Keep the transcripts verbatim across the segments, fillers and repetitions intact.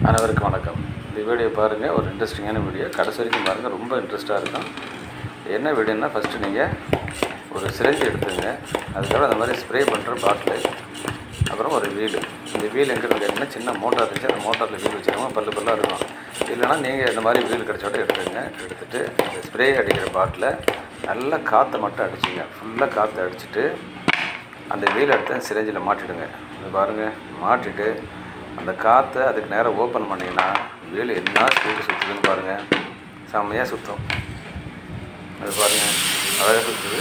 அனைவருக்கும் வணக்கம். இந்த வீடியோ பாருங்கள், ஒரு இன்ட்ரெஸ்டிங்கான வீடியோ. கடைசி வரைக்கும் பாருங்கள், ரொம்ப இன்ட்ரெஸ்ட்டாக இருக்கும். என்ன வீடியோன்னா, ஃபஸ்ட்டு நீங்கள் ஒரு சிரஞ்சி எடுத்துங்க, அதுக்கப்புறம் அந்த மாதிரி ஸ்ப்ரே பண்ணுற பாட்டில், அப்புறம் ஒரு வீல். இந்த வீல் எங்கே கேட்டிங்கன்னா, சின்ன மோட்டார் இருந்துச்சு, அந்த மோட்டாரில் வீல் வச்சுக்கோங்க, பல்லு பல்லாக இருக்கும். இல்லைனா நீங்கள் இந்த மாதிரி வீல் கிடச்சோட எடுத்துங்க. எடுத்துகிட்டு இந்த ஸ்ப்ரே அடிக்கிற பாட்டில் நல்லா காற்றை மட்டும் அடிச்சுங்க. ஃபுல்லாக காற்றை அடிச்சுட்டு அந்த வீல் எடுத்து சிரஞ்சில் மாட்டிவிடுங்க. இது பாருங்கள், மாட்டிட்டு அந்த காற்றை அதுக்கு நேரம் ஓப்பன் பண்ணிங்கன்னா வீல் என்ன ஸ்பீடு சுற்றுதுன்னு பாருங்கள். செம்மையாக சுற்றும். அது பாருங்கள், அழகாக சுற்றுது.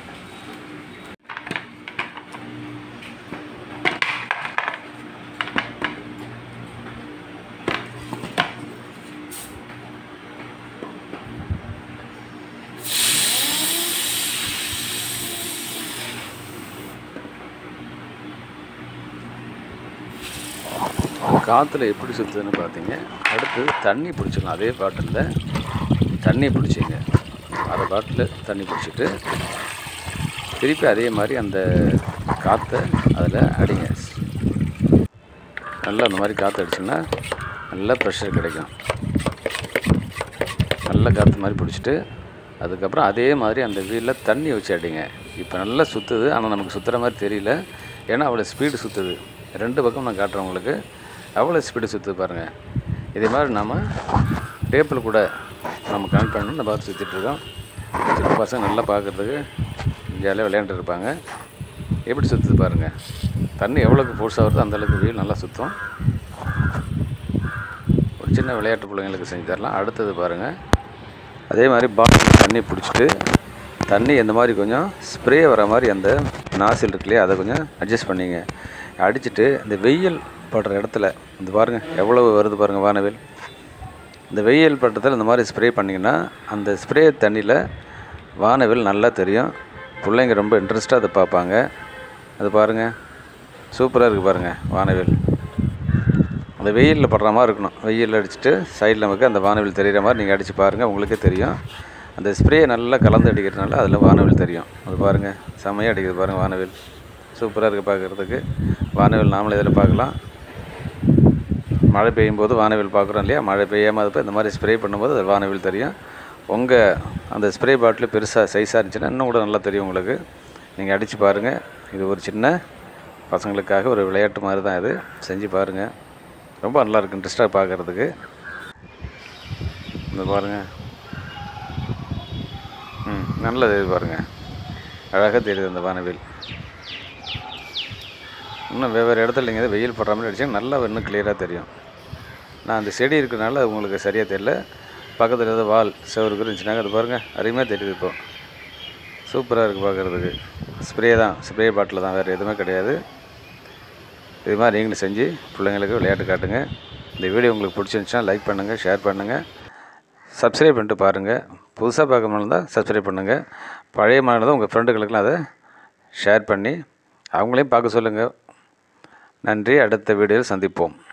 காற்றுல எப்படி சுற்றுதுன்னு பார்த்தீங்க. அடுத்து தண்ணி பிடிச்சிக்கலாம். அதே பாட்டிலில் தண்ணி பிடிச்சிங்க. அரை பாட்டில் தண்ணி பிடிச்சிட்டு திருப்பி அதே மாதிரி அந்த காற்றை அதில் அடிங்க. நல்லா அந்த மாதிரி காற்று அடிச்சிங்கன்னா நல்லா ப்ரெஷர் கிடைக்கும். நல்லா காற்று மாதிரி பிடிச்சிட்டு அதுக்கப்புறம் அதே மாதிரி அந்த வீலில் தண்ணி வச்சு அடிங்க. இப்போ நல்லா சுற்றுது, ஆனால் நமக்கு சுற்றுற மாதிரி தெரியல, ஏன்னா அவ்வளோ ஸ்பீடு சுற்றுது. ரெண்டு பக்கம் நான் காட்டுறேன் உங்களுக்கு. அவ்வளோ ஸ்பீடு சுற்று பாருங்கள். இதே மாதிரி நம்ம டேப்பில் கூட நம்ம கனெக்ட் பண்ணணும். இந்த பார்த்து சுற்றிட்டுருக்கோம். சின்ன பசங்க நல்லா பார்க்குறதுக்கு ஜாலியாக விளையாண்டுருப்பாங்க. எப்படி சுற்றுது பாருங்கள். தண்ணி எவ்வளோக்கு ஃபோர்ஸாக வருதோ அந்தளவுக்கு வீல் நல்லா சுற்றும். ஒரு சின்ன விளையாட்டு பிள்ளைங்களுக்கு செஞ்சு தரலாம். அடுத்தது பாருங்கள், அதே மாதிரி பாட்டில் தண்ணி பிடிச்சிட்டு தண்ணி இந்த மாதிரி கொஞ்சம் ஸ்ப்ரே வர மாதிரி அந்த நாசில் இருக்குல்லையே, அதை கொஞ்சம் அட்ஜஸ்ட் பண்ணிங்க. அடிச்சுட்டு இந்த வெயில் படுற இடத்துல இந்த பாருங்கள் எவ்வளவு வருது பாருங்கள் வானவில். இந்த வெயில் பட்டத்தில் இந்த மாதிரி ஸ்ப்ரே பண்ணிங்கன்னா அந்த ஸ்ப்ரே தண்ணியில் வானவில் நல்லா தெரியும். பிள்ளைங்க ரொம்ப இன்ட்ரெஸ்ட்டாக அதை பார்ப்பாங்க. அது பாருங்கள், சூப்பராக இருக்குது பாருங்கள் வானவில். அந்த வெயிலில் படுற மாதிரி இருக்கணும். வெயில் அடிச்சுட்டு சைடில் நமக்கு அந்த வானவில் தெரிகிற மாதிரி நீங்கள் அடித்து பாருங்கள், உங்களுக்கே தெரியும். அந்த ஸ்ப்ரே நல்லா கலந்து அடிக்கிறதுனால அதில் வானவில் தெரியும். அது பாருங்கள், செம்மையாக அடிக்கிறது பாருங்கள் வானவில். சூப்பராக இருக்குது பார்க்குறதுக்கு. வானவில் நாமளே இதில் பார்க்கலாம். மழை பெய்யும் போது வானவில் பார்க்குறோம் இல்லையா, மழை பெய்யாமல் அது இந்த மாதிரி ஸ்ப்ரே பண்ணும்போது அது வானவில் தெரியும். உங்கள் அந்த ஸ்ப்ரே பாட்டில் பெருசாக சைஸாக இருந்துச்சுன்னா இன்னும் கூட நல்லா தெரியும் உங்களுக்கு. நீங்கள் அடித்து பாருங்கள். இது ஒரு சின்ன பசங்களுக்காக ஒரு விளையாட்டு மாதிரி தான். இது செஞ்சு பாருங்கள், ரொம்ப நல்லாயிருக்கு, இன்ட்ரெஸ்ட்டாக பார்க்குறதுக்கு. இந்த பாருங்கள், ம் நல்லது. இது பாருங்கள், அழகாக தெரியுது அந்த வானவில். இன்னும் வெவ்வேறு இடத்துல நீங்கள் வெயில் படுற மாதிரி அடிச்சிங்கன்னா நல்லா இன்னும் கிளியராக தெரியும். நான் அந்த செடி இருக்கிறனால அது உங்களுக்கு சரியாக தெரியல. பக்கத்தில் ஏதோ வால் செவருக்கு இருந்துச்சுனாங்க. அது பாருங்கள், அருமையாக தெரியுது. இப்போ சூப்பராக இருக்குது பார்க்குறதுக்கு. ஸ்ப்ரே தான், ஸ்ப்ரே பாட்டில் தான், வேறு எதுவுமே கிடையாது. இது மாதிரி நீங்களும் செஞ்சு பிள்ளைங்களுக்கு விளையாட்டு காட்டுங்க. இந்த வீடியோ உங்களுக்கு பிடிச்சிருந்துச்சுன்னா லைக் பண்ணுங்கள், ஷேர் பண்ணுங்கள், சப்ஸ்கிரைப் பண்ணிட்டு பாருங்கள். புதுசாக பார்க்க மாதிரி இருந்தால் சப்ஸ்கிரைப் பண்ணுங்கள். பழைய மாதிரி தான் உங்கள் ஃப்ரெண்டுகளுக்கெல்லாம் அதை ஷேர் பண்ணி அவங்களையும் பார்க்க சொல்லுங்கள். நன்றி. அடுத்த வீடியோவில் சந்திப்போம்.